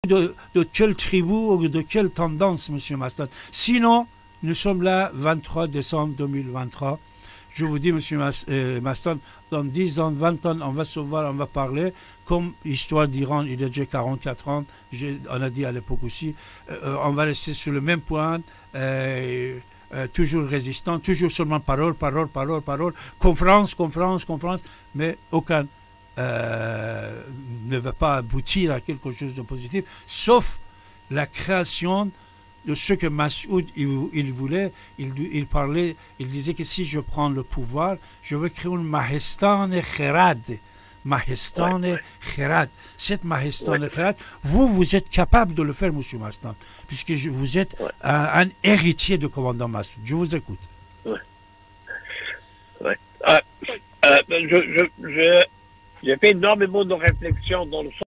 de quelle tribu ou de quelle tendance, M. Maston. Sinon, nous sommes là, 23 décembre 2023. Je vous dis, M. Maston, dans 10 ans, 20 ans, on va se voir, on va parler. Comme l'histoire d'Iran, il y a déjà 44 ans, on a dit à l'époque aussi, on va rester sur le même point, toujours résistant, toujours seulement parole, conférence, mais aucun ne va pas aboutir à quelque chose de positif, sauf la création de ce que Massoud il voulait. Il parlait, il disait que si je prends le pouvoir, je veux créer une Mahestane Kherad. Mahestane Kherad. Cette Mahestane Kherad, vous êtes capable de le faire, M. Maston, puisque vous êtes un héritier de commandant Massoud. Je vous écoute. J'ai fait énormément de réflexions dans le